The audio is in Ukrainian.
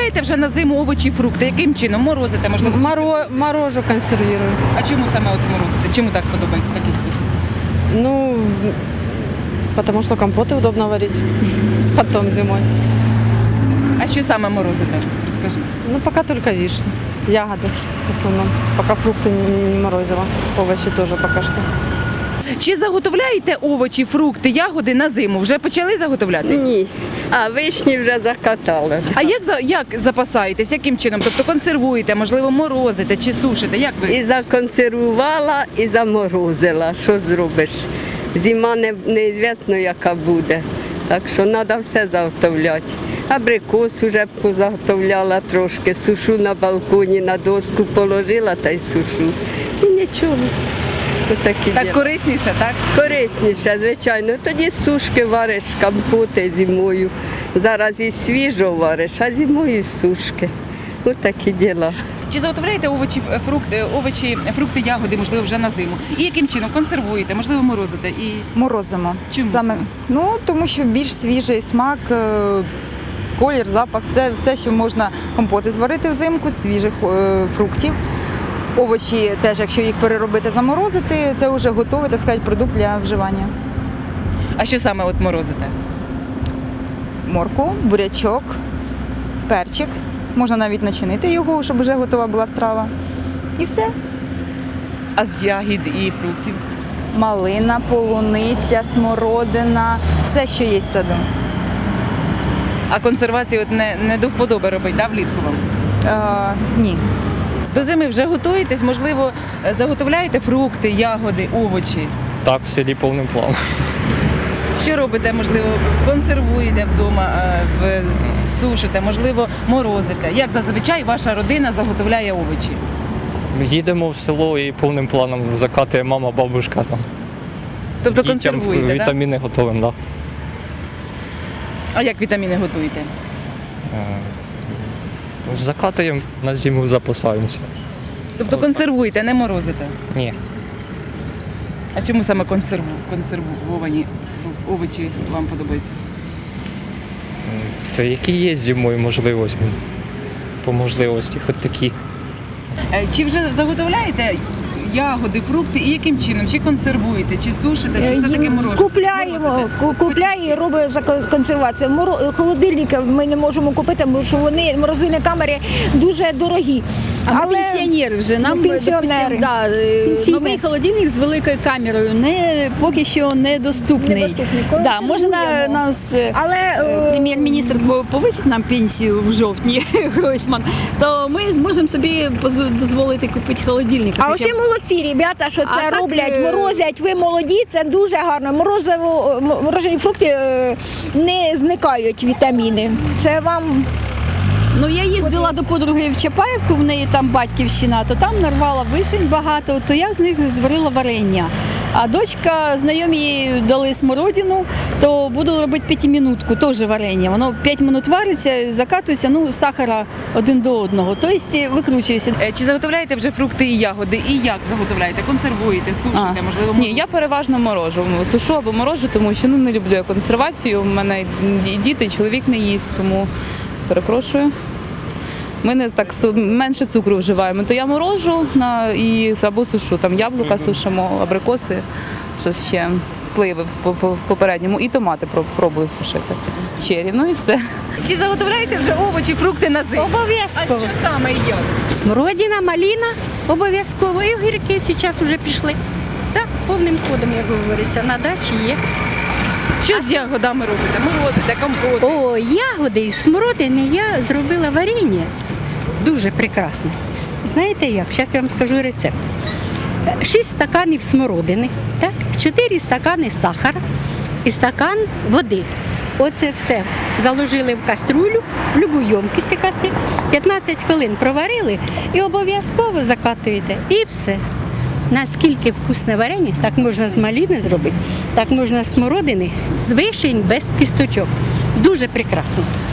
заготовляєте вже на зиму овочі і фрукти? Яким чином? Морозите, можливо? Морожу консервирую. А чому саме от морозите? Чому так подобається такий спосіб? Ну, потому что компоты удобно варить потом зимой. А що саме морозите? Скажіть. Ну, пока только вишни, ягоды в основном. Пока фрукты не морозила. Овощи тоже пока что. Чи заготовляєте овочі, фрукти, ягоди на зиму? Вже почали заготовляти? Ні, а вишні вже закатали. А як запасаєтесь? Яким чином? Тобто консервуєте, можливо, морозите чи сушите? Як ви? І законсервувала, і заморозила. Що зробиш? Зима неізвісно, яка буде. Так що треба все заготовляти. Абрикос вже позаготовляла трошки, сушу на балконі, на доску положила та й сушу. І нічого. Отакі Так діла. корисніше, так? Корисніше, звичайно. Тоді сушки вариш, компоти зимою. Зараз і свіжо вариш, а зимою сушки. Ось такі діла. Чи заготовляєте овочі, фрукти, ягоди, можливо, вже на зиму? І яким чином? Консервуєте, можливо, морозите? І Морозимо. Чому саме? Ну, тому що більш свіжий смак, колір, запах, все, що можна компоти зварити взимку, свіжих фруктів. Овочі теж, якщо їх переробити, заморозити, це вже готовий, так сказати, продукт для вживання. А що саме от морозите? Моркву, бурячок, перчик. Можна навіть начинити його, щоб вже готова була страва. І все. А з ягід і фруктів? Малина, полуниця, смородина, все, що є з саду. А консервацію от не до вподоби робить, да, влітку вам? Ні. До зими вже готуєтесь, можливо, заготовляєте фрукти, ягоди, овочі? Так, в селі повним планом. Що робите, можливо, консервуєте вдома, сушите, можливо, морозите? Як зазвичай ваша родина заготовляє овочі? Ми їдемо в село і повним планом закатує мама, бабушка. Там. Тобто Дітям консервуєте, так? вітаміни готуємо, так. А як вітаміни готуєте? Закатуємо, на зиму запасаємося. Тобто консервуєте, не морозите? Ні. А чому саме консервовані овочі вам подобаються? То які є зимою можливості? По можливості, хоч такі. Чи вже заготовляєте ягоди, фрукти і яким чином? Чи консервуєте, чи сушите, чи все-таки морозите? Купляємо і робимо консервацію. Холодильники ми не можемо купити, бо що вони, морозильні камери, дуже дорогі. А ми пенсіонери вже, нам пенсіонери. Новий холодильник з великою камерою поки що недоступний. Да, може нас прем'єр-міністр повисить нам пенсію в жовтні, Гройсман, то ми зможемо собі дозволити купити холодильник. А ще молодці ребята, що це роблять, морозять, ви молоді, це дуже гарно. Морожені фрукти не зникають вітаміни. Це вам... Ну, я їздила до подруги в Чапаївку, в неї там батьківщина, то там нарвала вишень багато, то я з них зварила варення. А дочка, знайомі їй дали смородину, то буду робити п'ятиминутку, теж варення. Воно 5 минут вариться, закатується, сахара один до одного, тобто викручується. Чи заготовляєте вже фрукти і ягоди? І як заготовляєте? Консервуєте, сушите, можливо, Ні, я переважно морожу. Сушу або морожу, тому що не люблю я консервацію. У мене і діти, і чоловік не їсть, тому перепрошую. Ми не так менше цукру вживаємо, то я морожу або сушу. Там яблука сушимо, абрикоси, що ще, сливи в попередньому, і томати пробую сушити. Чері, і все. Чи заготовляєте вже овочі, фрукти на зиму? Обов'язково. А що саме і як? Смородина, малина, обов'язково. І огірки зараз вже пішли. Так, повним ходом, як говориться, на дачі є. Що з ягодами робите? Морозите, компоти? О, ягоди із смородини я зробила варення. Дуже прекрасне. Знаєте як? Зараз я вам скажу рецепт. 6 стаканів смородини, так? 4 стакани сахара і стакан води. Оце все заложили в каструлю, в любу ємкість якась, 15 хвилин проварили і обов'язково закатуєте. І все. Наскільки вкусне варення, так можна з малини зробити, так можна з смородини, з вишень без кісточок. Дуже прекрасно.